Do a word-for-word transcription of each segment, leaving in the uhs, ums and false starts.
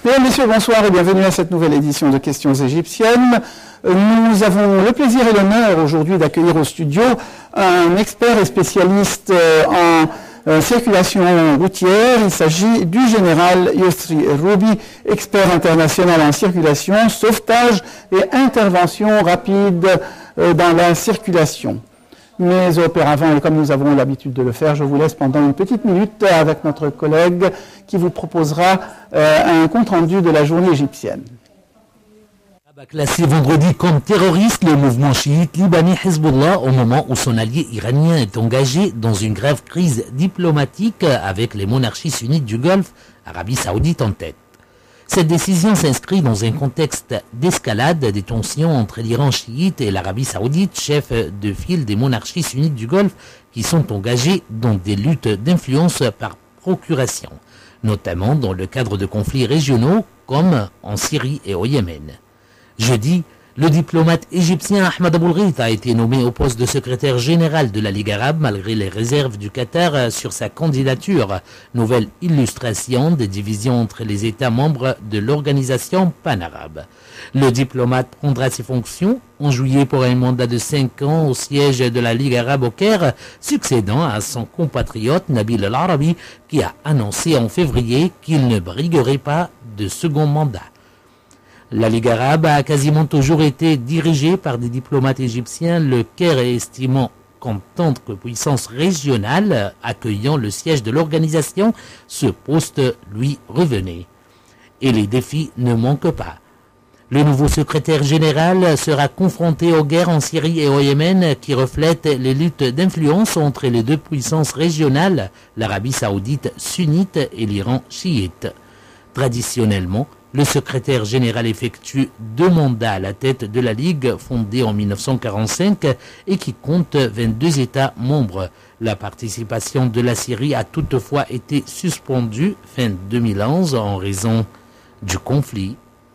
Mesdames, Messieurs, bonsoir et bienvenue à cette nouvelle édition de Questions égyptiennes. Nous avons le plaisir et l'honneur aujourd'hui d'accueillir au studio un expert et spécialiste en circulation routière. Il s'agit du général Yossri Roubi, expert international en circulation, sauvetage et intervention rapide dans la circulation. Mais auparavant, et comme nous avons l'habitude de le faire, je vous laisse pendant une petite minute avec notre collègue qui vous proposera euh, un compte-rendu de la journée égyptienne. Classé vendredi comme terroriste, le mouvement chiite libanais Hezbollah au moment où son allié iranien est engagé dans une grave crise diplomatique avec les monarchies sunnites du Golfe, Arabie Saoudite en tête. Cette décision s'inscrit dans un contexte d'escalade des tensions entre l'Iran chiite et l'Arabie Saoudite, chef de file des monarchies sunnites du Golfe, qui sont engagées dans des luttes d'influence par procuration, notamment dans le cadre de conflits régionaux comme en Syrie et au Yémen. Jeudi, le diplomate égyptien Ahmed Aboulghit a été nommé au poste de secrétaire général de la Ligue arabe malgré les réserves du Qatar sur sa candidature, nouvelle illustration des divisions entre les États membres de l'organisation pan-arabe. Le diplomate prendra ses fonctions en juillet pour un mandat de cinq ans au siège de la Ligue arabe au Caire, succédant à son compatriote Nabil El-Arabi qui a annoncé en février qu'il ne briguerait pas de second mandat. La Ligue arabe a quasiment toujours été dirigée par des diplomates égyptiens, le Caire estimant qu'en tant que puissance régionale accueillant le siège de l'organisation, ce poste lui revenait. Et les défis ne manquent pas. Le nouveau secrétaire général sera confronté aux guerres en Syrie et au Yémen qui reflètent les luttes d'influence entre les deux puissances régionales, l'Arabie saoudite sunnite et l'Iran chiite. Traditionnellement, le secrétaire général effectue deux mandats à la tête de la Ligue fondée en mille neuf cent quarante-cinq et qui compte vingt-deux États membres. La participation de la Syrie a toutefois été suspendue fin deux mille onze en raison du conflit.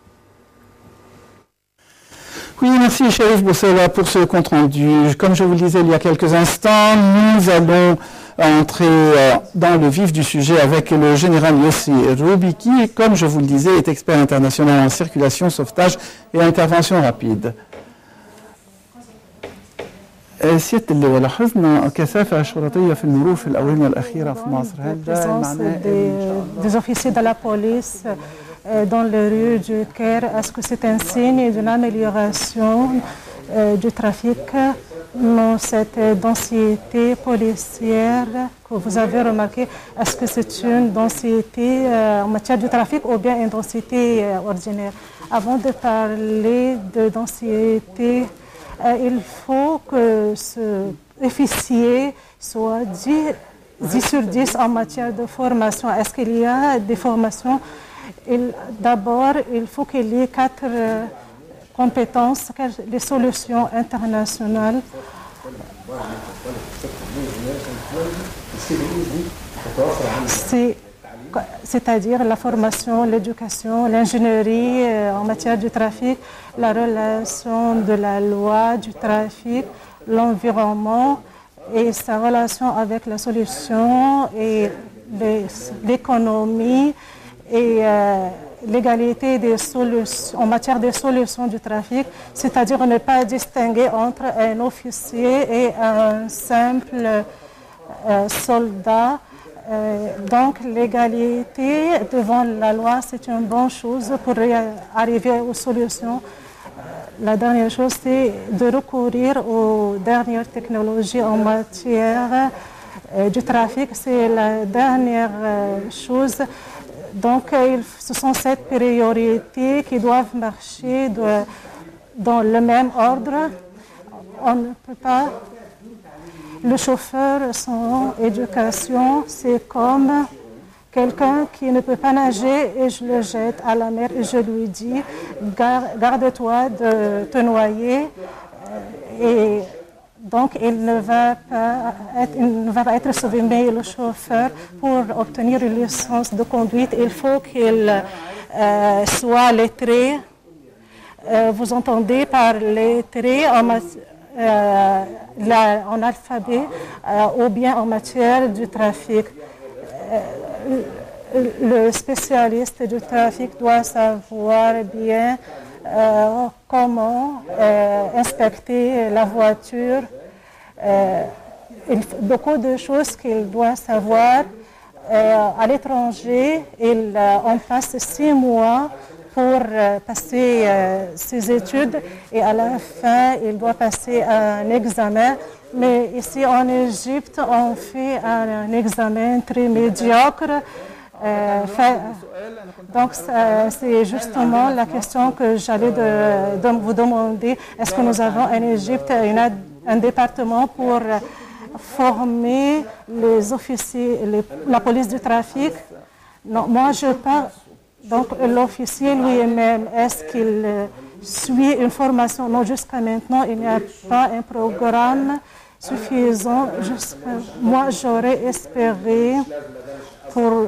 Oui, merci Chérif Boussela pour ce compte-rendu. Comme je vous le disais il y a quelques instants, nous allons entrer dans le vif du sujet avec le général Yossri Roubi qui, comme je vous le disais, est expert international en circulation, sauvetage et intervention rapide. سيادة اللواء لاحظنا كثافة شرطية في المرور في الآونة الأخيرة في مصر. هل ده معناه des officiers de la police dans les rues du Caire, est-ce que c'est un signe d'une amélioration du trafic dans cette densité policière que vous avez remarqué? Est-ce que c'est une densité en matière de trafic ou bien une densité ordinaire? Avant de parler de densité, il faut que ce officier soit dix sur dix en matière de formation. Est-ce qu'il y a des formations? D'abord, il faut qu'il y ait quatre euh, compétences, les solutions internationales. C'est-à-dire la formation, l'éducation, l'ingénierie euh, en matière du trafic, la relation de la loi du trafic, l'environnement et sa relation avec la solution et l'économie et euh, l'égalité des solutions en matière de solutions du trafic, c'est-à-dire ne pas distinguer entre un officier et un simple euh, soldat. Euh, donc l'égalité devant la loi, c'est une bonne chose pour arriver aux solutions. La dernière chose, c'est de recourir aux dernières technologies en matière euh, du trafic. C'est la dernière euh, chose. Donc, euh, ce sont ces priorités qui doivent marcher de, dans le même ordre. On ne peut pas... Le chauffeur, son éducation, c'est comme quelqu'un qui ne peut pas nager et je le jette à la mer et je lui dis garde-toi de te noyer. Et donc, il ne va pas être, il ne va pas être sauvé, mais le chauffeur, pour obtenir une licence de conduite, il faut qu'il euh, soit lettré. Euh, vous entendez par lettré en, euh, la, en alphabet euh, ou bien en matière du trafic. Euh, le spécialiste du trafic doit savoir bien euh, comment euh, inspecter la voiture. Euh, il, beaucoup de choses qu'il doit savoir. Euh, à l'étranger, il, euh, on passe six mois pour euh, passer euh, ses études et à la fin, il doit passer un examen. Mais ici en Égypte, on fait un, un examen très médiocre. Euh, fait, donc, c'est justement la question que j'allais de, de vous demander. Est-ce que nous avons en Égypte une, un département pour former les officiers, les, la police du trafic? Non, moi je parle. Donc l'officier lui-même, est-ce qu'il suit une formation? Non, jusqu'à maintenant, il n'y a pas un programme suffisant. Moi, j'aurais espéré pour...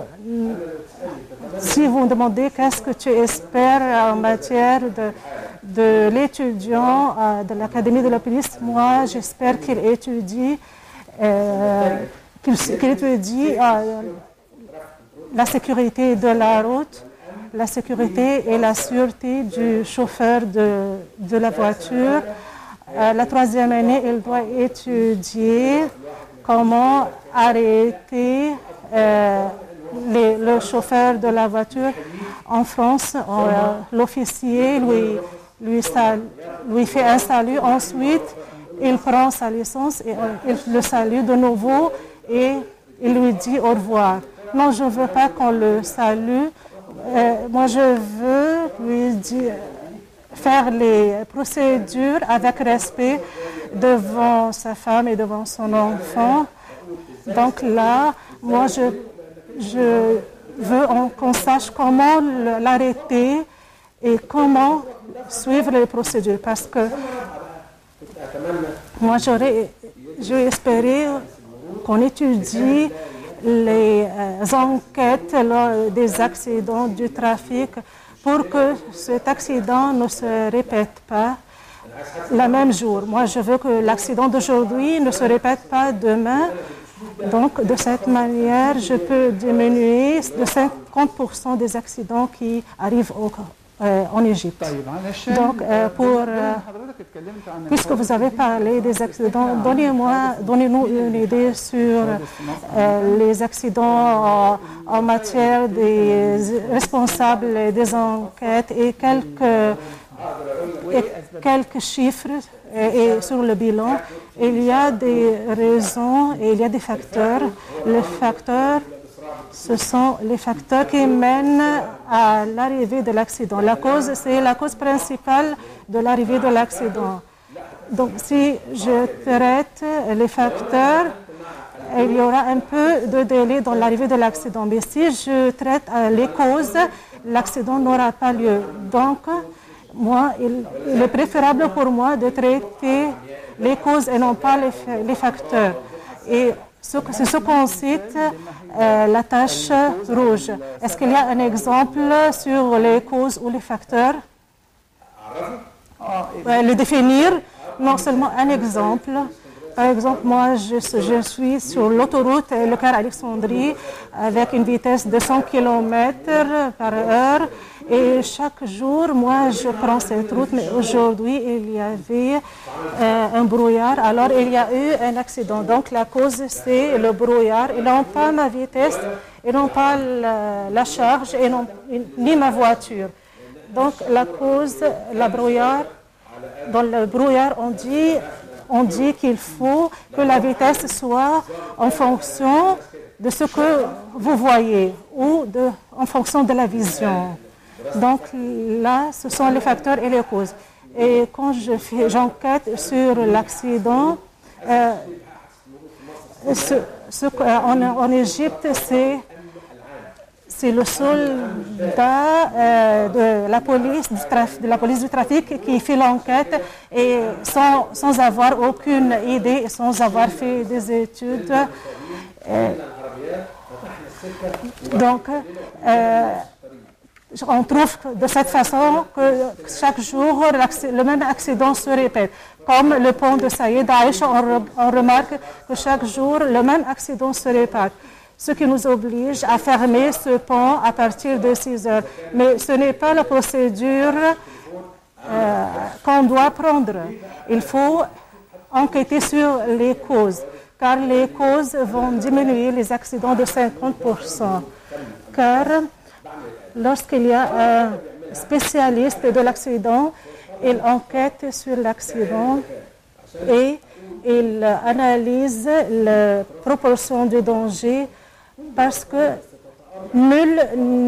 Si vous me demandez qu'est-ce que tu espères en matière de, de l'étudiant de l'Académie de la police, moi, j'espère qu'il étudie, euh, qu'il, qu'il étudie euh, la sécurité de la route, la sécurité et la sûreté du chauffeur de, de la voiture. Euh, la troisième année, il doit étudier comment arrêter euh, les, le chauffeur de la voiture. En France, euh, l'officier lui, lui, sal, lui fait un salut. Ensuite, il prend sa licence et euh, il le salue de nouveau et il lui dit au revoir. Non, je ne veux pas qu'on le salue. Euh, moi, je veux lui dire, faire les procédures avec respect devant sa femme et devant son enfant. Donc là, moi, je, je veux qu'on sache comment l'arrêter et comment suivre les procédures. Parce que moi, j'aurais espéré qu'on étudie les euh, enquêtes lors des accidents du trafic pour que cet accident ne se répète pas le même jour. Moi, je veux que l'accident d'aujourd'hui ne se répète pas demain. Donc, de cette manière, je peux diminuer de cinquante pour cent des accidents qui arrivent au Euh, en Égypte. Donc, euh, pour, euh, puisque vous avez parlé des accidents, donnez-moi, donnez-nous une idée sur euh, les accidents en, en matière des responsables des enquêtes et quelques, et quelques chiffres et, et sur le bilan. Il y a des raisons et il y a des facteurs. Les facteurs Ce sont les facteurs qui mènent à l'arrivée de l'accident. La cause, c'est la cause principale de l'arrivée de l'accident. Donc, si je traite les facteurs, il y aura un peu de délai dans l'arrivée de l'accident. Mais si je traite les causes, l'accident n'aura pas lieu. Donc, moi, il, il est préférable pour moi de traiter les causes et non pas les, les facteurs. Et c'est ce qu'on cite euh, la tache rouge. Est-ce qu'il y a un exemple sur les causes ou les facteurs? Euh, le définir, non seulement un exemple. Par exemple, moi, je, je suis sur l'autoroute Le Caire-Alexandrie avec une vitesse de cent kilomètres par heure. Et chaque jour, moi, je prends cette route. Mais aujourd'hui, il y avait euh, un brouillard. Alors, il y a eu un accident. Donc, la cause, c'est le brouillard. Et non pas ma vitesse, et non pas la, la charge, et non, ni ma voiture. Donc, la cause, la brouillard, dans le brouillard, on dit... On dit qu'il faut que la vitesse soit en fonction de ce que vous voyez ou de, en fonction de la vision. Donc là, ce sont les facteurs et les causes. Et quand je fais, j'enquête sur l'accident, euh, ce, ce, en, en Égypte, c'est... C'est le soldat euh, de, la police du traf- de la police du trafic qui fait l'enquête et sans, sans avoir aucune idée et sans avoir fait des études. Euh, donc, euh, on trouve de cette façon que chaque jour, le même accident se répète. Comme le pont de Saïd Aïcha, on, re, on remarque que chaque jour, le même accident se répète. ce qui nous oblige à fermer ce pont à partir de six heures. Mais ce n'est pas la procédure euh, qu'on doit prendre. Il faut enquêter sur les causes, car les causes vont diminuer les accidents de cinquante pour cent. Car lorsqu'il y a un spécialiste de l'accident, il enquête sur l'accident et il analyse la proportion de danger parce que nul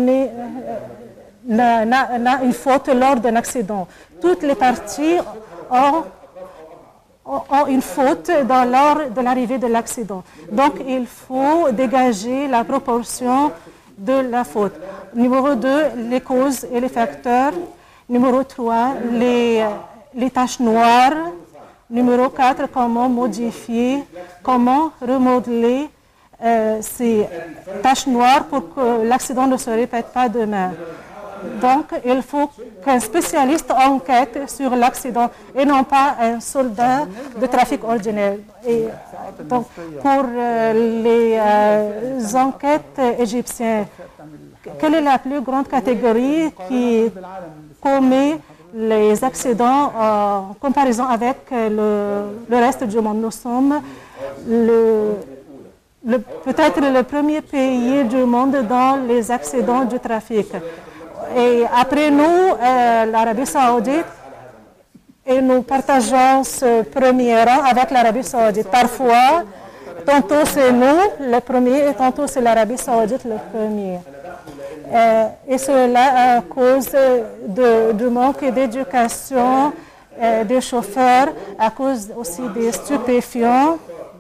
n'a une faute lors d'un accident. Toutes les parties ont, ont une faute dans l'heure de l'arrivée de l'accident. Donc, il faut dégager la proportion de la faute. Numéro deux, les causes et les facteurs. Numéro trois, les, les taches noires. Numéro quatre, comment modifier, comment remodeler euh, ces taches noires pour que l'accident ne se répète pas demain. Donc, il faut qu'un spécialiste enquête sur l'accident et non pas un soldat de trafic ordinaire. Et donc, pour euh, les euh, enquêtes égyptiennes, quelle est la plus grande catégorie qui commet les accidents en comparaison avec le, le reste du monde? Nous sommes le, le, peut-être le premier pays du monde dans les accidents du trafic. Et après nous, euh, l'Arabie Saoudite, et nous partageons ce premier rang avec l'Arabie Saoudite. Parfois, tantôt c'est nous le premier et tantôt c'est l'Arabie Saoudite le premier. Euh, et cela à cause de, du manque d'éducation euh, des chauffeurs, à cause aussi des stupéfiants.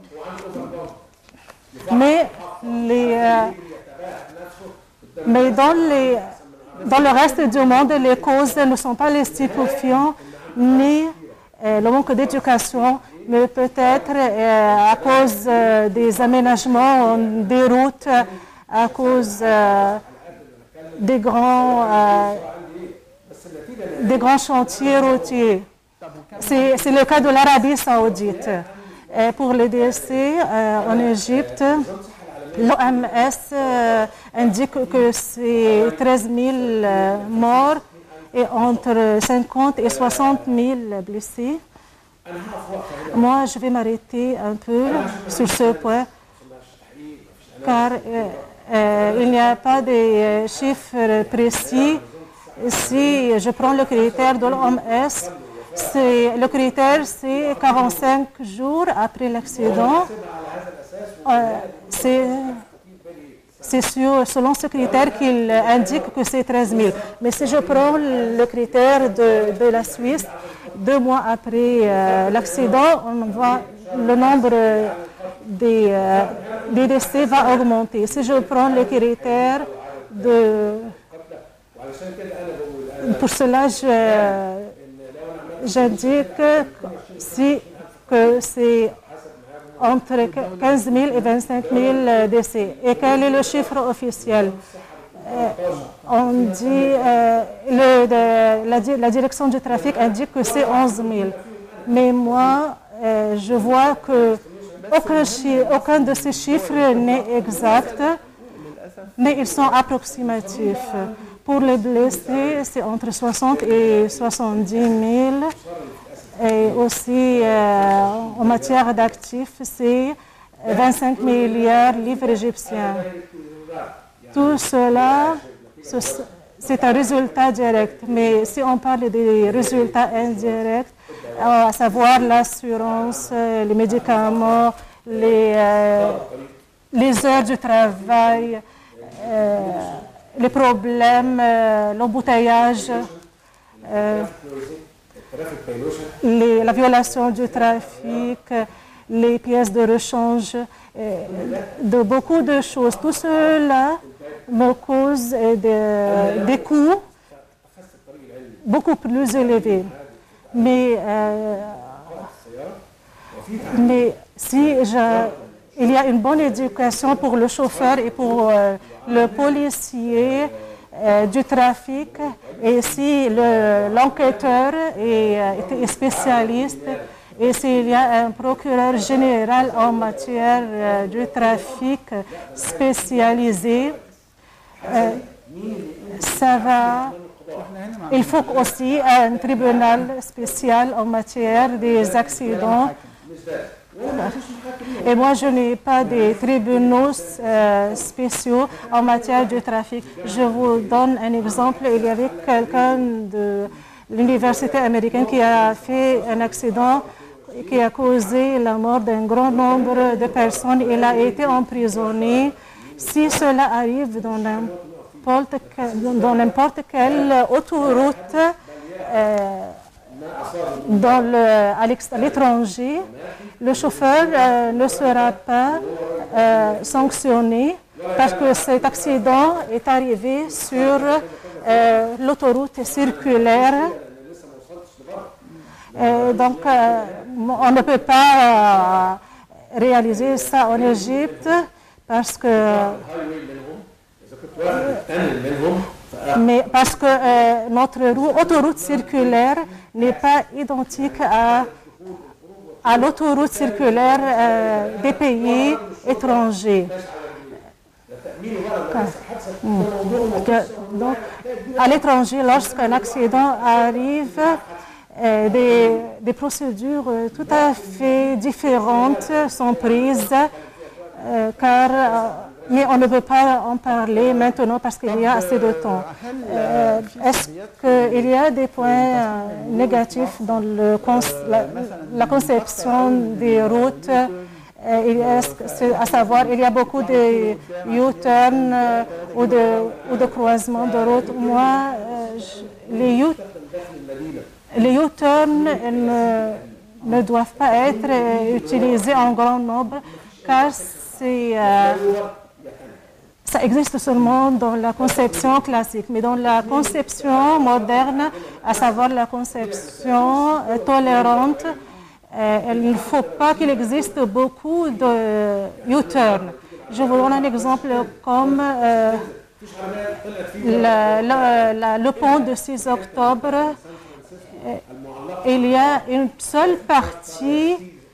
Mais, les, euh, mais dans, les, dans le reste du monde, les causes ne sont pas les stupéfiants ni euh, le manque d'éducation, mais peut-être euh, à cause euh, des aménagements des routes, à cause euh, des grands, euh, des grands chantiers routiers. C'est, c'est le cas de l'Arabie Saoudite. Et pour les décès euh, en Égypte, l'O M S euh, indique que c'est treize mille euh, morts et entre cinquante et soixante mille blessés. Moi, je vais m'arrêter un peu sur ce point, car euh, euh, il n'y a pas de euh, chiffres précis. Si je prends le critère de l'O M S, c'est, le critère c'est quarante-cinq jours après l'accident. Euh, c'est, c'est sur, selon ce critère qu'il indique que c'est treize mille. Mais si je prends le critère de, de la Suisse, deux mois après euh, l'accident, on voit le nombre des, euh, des décès va augmenter. Si je prends les critères de... Pour cela, je, j'indique que, si, que c'est entre quinze mille et vingt-cinq mille décès. Et quel est le chiffre officiel? Euh, on dit, euh, le, de, la, la direction du trafic indique que c'est onze mille. Mais moi, euh, je vois que aucun, chi, aucun de ces chiffres n'est exact, mais ils sont approximatifs. Pour les blessés, c'est entre soixante et soixante-dix mille. Et aussi, euh, en matière d'actifs, c'est vingt-cinq milliards de livres égyptiens. Tout cela, c'est un résultat direct. Mais si on parle des résultats indirects, à savoir l'assurance, les médicaments, les, euh, les heures de travail, euh, les problèmes, euh, l'embouteillage, euh, les, la violation du trafic, les pièces de rechange, euh, de beaucoup de choses. Tout cela me cause de, des coûts beaucoup plus élevés. Mais, euh, mais si je, il y a une bonne éducation pour le chauffeur et pour euh, le policier euh, du trafic, et si le, l'enquêteur est, est spécialiste Et s'il y a un procureur général en matière euh, du trafic spécialisé, euh, ça va. Il faut aussi un tribunal spécial en matière des accidents. Et moi, je n'ai pas de tribunaux euh, spéciaux en matière de trafic. Je vous donne un exemple. Il y avait quelqu'un de l'université américaine qui a fait un accident qui a causé la mort d'un grand nombre de personnes. Il a été emprisonné. Si cela arrive dans n'importe quelle, dans n'importe quelle autoroute euh, dans le, à l'étranger, le chauffeur euh, ne sera pas euh, sanctionné parce que cet accident est arrivé sur euh, l'autoroute circulaire. Et donc, euh, on ne peut pas euh, réaliser ça en Égypte parce que, euh, mais parce que euh, notre autoroute circulaire n'est pas identique à, à l'autoroute circulaire euh, des pays étrangers. Donc, à l'étranger, lorsqu'un accident arrive, euh, des, des procédures tout à fait différentes sont prises, euh, car, euh, mais on ne peut pas en parler maintenant parce qu'il y a assez de temps. Euh, Est-ce qu'il y a des points euh, négatifs dans le cons la, la conception des routes? Euh, à savoir, il y a beaucoup de U-turns euh, ou, de, ou de croisements de routes. Moi, euh, je, les U les U-turns ne, ne doivent pas être euh, utilisés en grand nombre car c'est, euh, ça existe seulement dans la conception classique. Mais dans la conception moderne, à savoir la conception euh, tolérante, Euh, il ne faut pas qu'il existe beaucoup de U-turn. Je vous donne un exemple comme euh, la, la, la, le pont de six octobre. Euh, il y a une seule partie,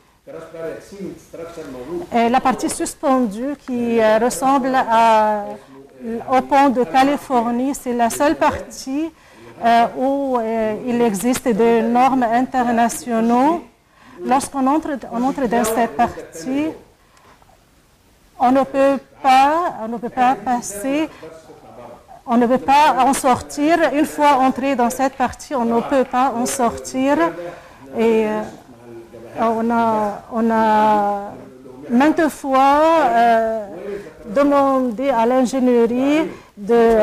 euh, la partie suspendue qui euh, ressemble à, au pont de Californie. C'est la seule partie euh, où euh, il existe des normes internationales. Lorsqu'on entre, on entre dans cette partie, on ne peut pas, on ne peut pas passer, on ne peut pas en sortir. Une fois entré dans cette partie, on ne peut pas en sortir. Et euh, on a, on a maintes fois euh, demandé à l'ingénierie de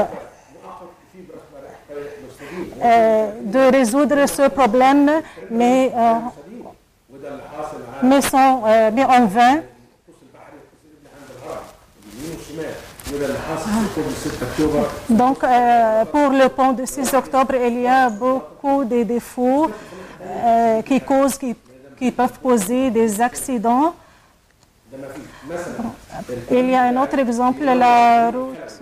euh, de résoudre ce problème, mais euh, Mais, sans, euh, mais en vain. Donc, euh, pour le pont du six octobre, il y a beaucoup de défauts euh, qui, causent, qui, qui peuvent causer des accidents. Il y a un autre exemple, la route,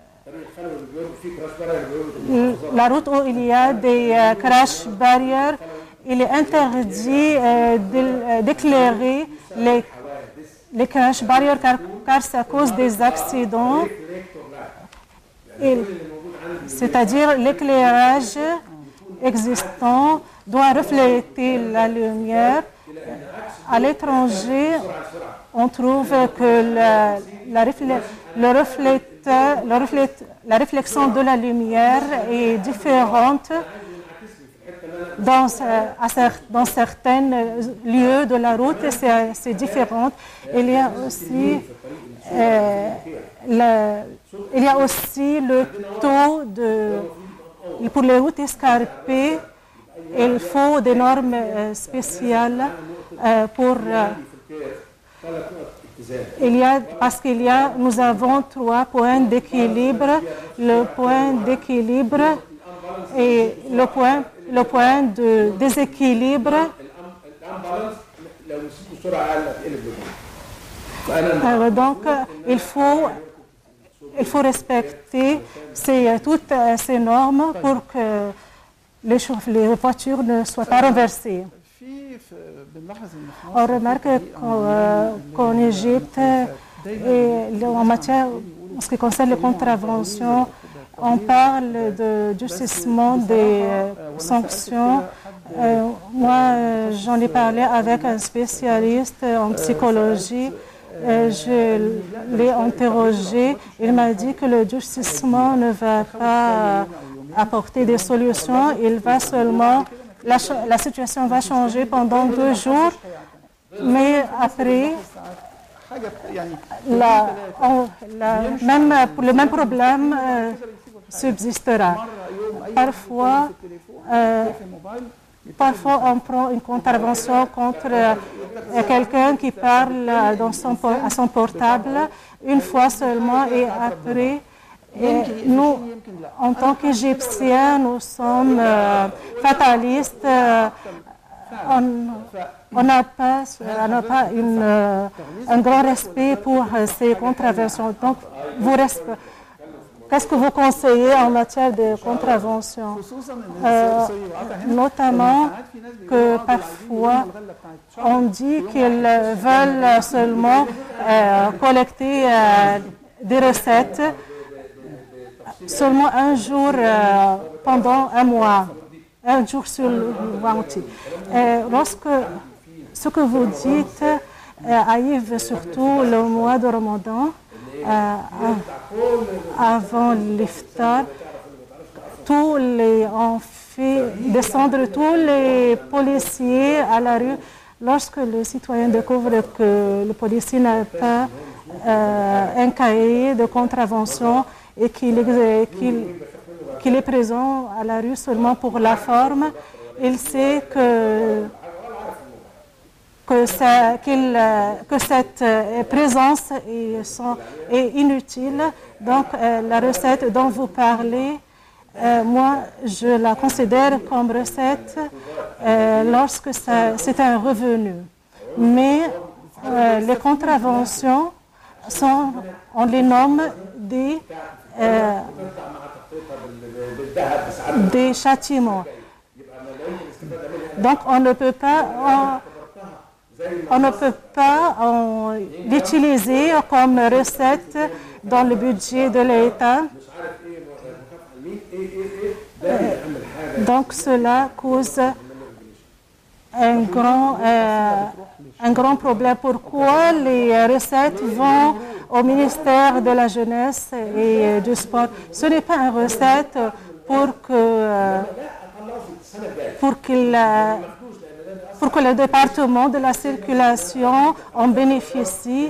la route où il y a des euh, crash barrières. Il est interdit euh, d'éclairer les, les crash barrières car, car ça cause des accidents. C'est-à-dire l'éclairage existant doit refléter la lumière. À l'étranger, on trouve que la, la, reflé, le refléteur, le reflé, la réflexion de la lumière est différente. Dans, à, dans certains lieux de la route, c'est différent. Il y a aussi, euh, le, il y a aussi le taux de... Pour les routes escarpées, il faut des normes euh, spéciales euh, pour... Euh, il y a, parce qu'il y a, nous avons trois points d'équilibre. Le point d'équilibre et le point... le point de déséquilibre. Alors, donc, il faut, il faut respecter ces, toutes ces normes pour que les, les voitures ne soient pas renversées. On remarque qu'en, qu'en Égypte, et en matière, en ce qui concerne les contraventions, on parle de durcissement des sanctions. Euh, moi, euh, j'en ai parlé avec un spécialiste en psychologie. Euh, je l'ai interrogé. Il m'a dit que le durcissement ne va pas apporter des solutions. Il va seulement, la, la situation va changer pendant deux jours, mais après, la, on, la, même, le même problème euh, subsistera. Parfois, euh, Parfois, on prend une contravention contre euh, quelqu'un qui parle dans son, à son portable une fois seulement et après, et nous, en tant qu'Égyptiens, nous sommes euh, fatalistes. Euh, on n'a pas, on n'a pas une, euh, un grand respect pour euh, ces contraventions. Donc, vous respectez. Qu'est-ce que vous conseillez en matière de contravention? euh, Notamment que parfois on dit qu'ils veulent seulement euh, collecter euh, des recettes seulement un jour euh, pendant un mois, un jour sur le mois entier. Lorsque ce que vous dites euh, arrive surtout le mois de Ramadan, Euh, avant l'iftar, tous les, on fait descendre tous les policiers à la rue. Lorsque le citoyen découvre que le policier n'a pas euh, un cahier de contravention et qu'il est, qu'il, qu'il est présent à la rue seulement pour la forme, il sait que Que, ça, qu'il, que cette présence est, sont, est inutile. Donc, euh, la recette dont vous parlez, euh, moi, je la considère comme recette euh, lorsque ça, c'est un revenu. Mais euh, les contraventions, sont, on les nomme des, euh, des châtiments. Donc, on ne peut pas... On, On ne peut pas euh, l'utiliser comme recette dans le budget de l'État. Euh, donc cela cause un grand, euh, un grand problème. Pourquoi les recettes vont au ministère de la Jeunesse et du Sport? Ce n'est pas une recette pour que, euh, pour qu'il... Euh, pour que le département de la circulation en bénéficie.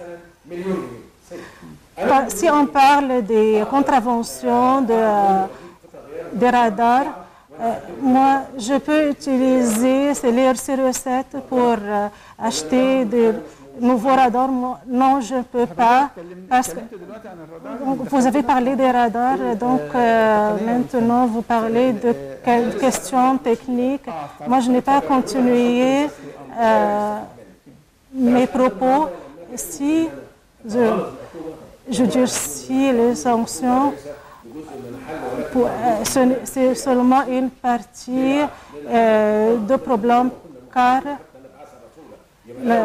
Si on parle des contraventions, de, des radars, euh, moi, je peux utiliser ces recettes pour euh, acheter des nouveaux radars. Non, je ne peux pas. Parce que, donc, vous avez parlé des radars, donc euh, maintenant vous parlez de questions techniques. Moi, je n'ai pas continué euh, mes propos. Si je, je durcis les sanctions, pour, euh, c'est seulement une partie euh, de problème, car le,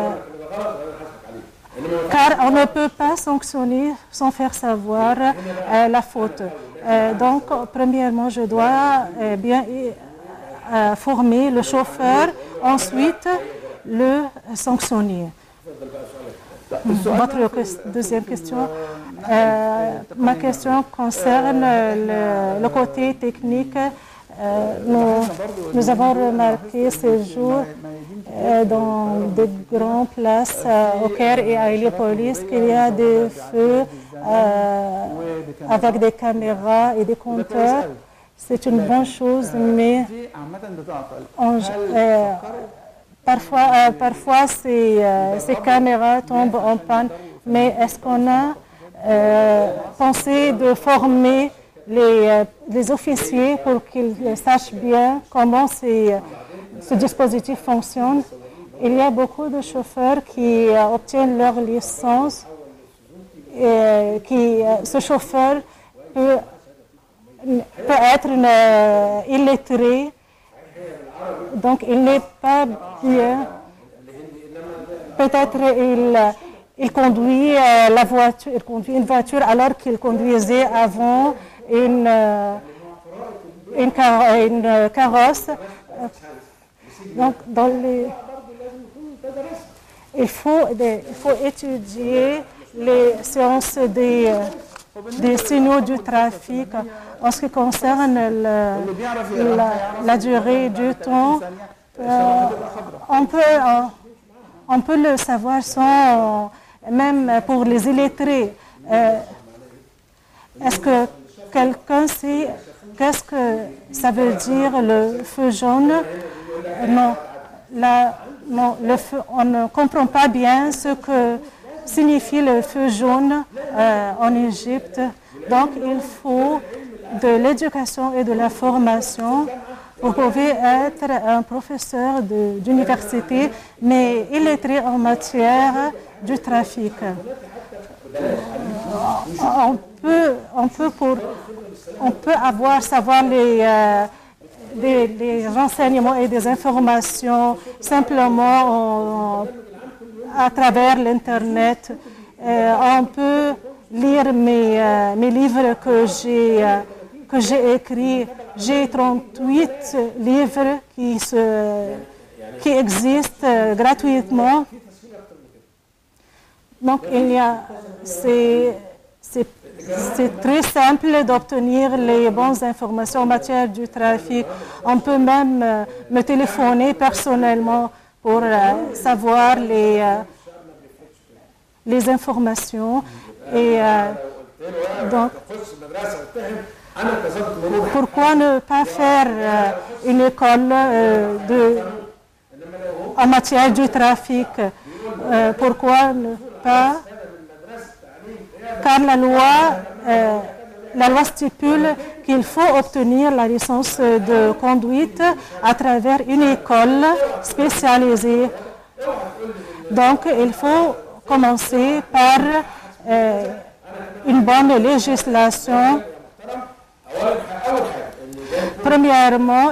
car on ne peut pas sanctionner sans faire savoir euh, la faute. Euh, donc, premièrement, je dois euh, bien euh, former le chauffeur, ensuite le sanctionner. Votre deuxième question. Euh, ma question concerne le, le côté technique. Euh, nous, nous avons remarqué ces jours euh, dans de grandes places euh, au Caire et à Héliopolis qu'il y a des feux euh, avec des caméras et des compteurs. C'est une bonne chose, mais on, euh, parfois, euh, parfois ces, euh, ces caméras tombent en panne. Mais est-ce qu'on a euh, pensé de former Les, les officiers pour qu'ils sachent bien comment ces, ce dispositif fonctionne? Il y a beaucoup de chauffeurs qui euh, obtiennent leur licence et qui, euh, ce chauffeur peut, peut être une, euh, illettré. Donc il n'est pas bien. Peut-être il, il conduit euh, la voiture, il conduit une voiture alors qu'il conduisait avant une, euh, une, car, une carrosse. Donc dans les, il faut, des, il faut étudier les sciences des, des signaux du trafic en ce qui concerne le, la, la durée du temps. Euh, on peut, on, on peut le savoir sans, même pour les illettrés. Euh, est-ce que quelqu'un sait qu'est-ce que ça veut dire le feu jaune? Non, la, non le feu, on ne comprend pas bien ce que signifie le feu jaune euh, en Égypte. Donc il faut de l'éducation et de la formation. Vous pouvez être un professeur d'université, mais illettré en matière du trafic. On peut, on peut, pour, on peut avoir, savoir les, euh, des, des renseignements et des informations simplement en, à travers l'Internet. Euh, on peut lire mes, euh, mes livres que j'ai euh, que j'ai écrits. J'ai trente-huit livres qui, se, qui existent euh, gratuitement. Donc, il y a, c'est, c'est, c'est très simple d'obtenir les bonnes informations en matière du trafic. On peut même euh, me téléphoner personnellement pour euh, savoir les, euh, les informations. Et euh, donc, pourquoi ne pas faire euh, une école euh, de, en matière du trafic? Euh, pourquoi ne pas? Car la loi, euh, la loi stipule qu'il faut obtenir la licence de conduite à travers une école spécialisée. Donc, il faut commencer par euh, une bonne législation. Premièrement,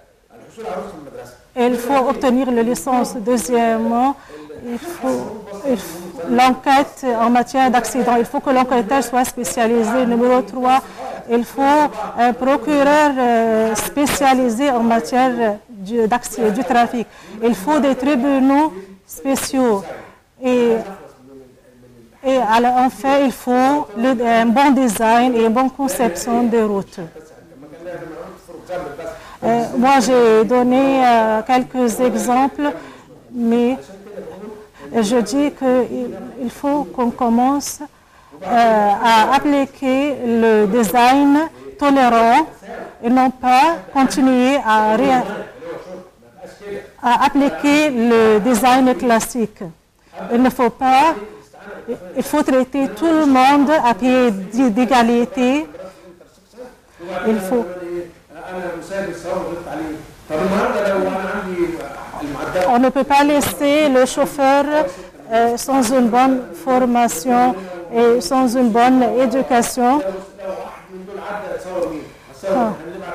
il faut obtenir la licence. Deuxièmement, il faut, il faut l'enquête en matière d'accident. Il faut que l'enquêteur soit spécialisé. Numéro trois, il faut un procureur euh, spécialisé en matière du, du trafic. Il faut des tribunaux spéciaux. Et Et enfin, il faut le, un bon design et une bonne conception des routes. Euh, moi, j'ai donné euh, quelques exemples, mais je dis qu'il il faut qu'on commence euh, à appliquer le design tolérant et non pas continuer à, à appliquer le design classique. Il ne faut pas Il faut traiter tout le monde à pied d'égalité. Il faut. On ne peut pas laisser le chauffeur euh, sans une bonne formation et sans une bonne éducation. Ah.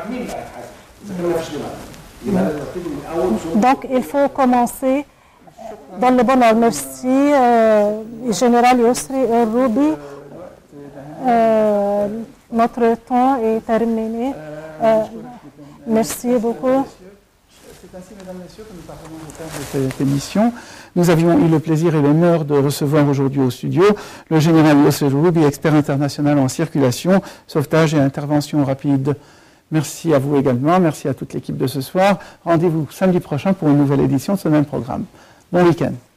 Donc, il faut commencer dans le bon ordre. Merci, euh, Général Yousri Roubi. Euh, notre temps est terminé. Euh, merci beaucoup. C'est ainsi, mesdames et messieurs, que nous parvenons au terme de cette émission. Nous avions eu le plaisir et l'honneur de recevoir aujourd'hui au studio le général Yousri Roubi, expert international en circulation, sauvetage et intervention rapide. Merci à vous également, merci à toute l'équipe de ce soir. Rendez-vous samedi prochain pour une nouvelle édition de ce même programme. Bon week-end.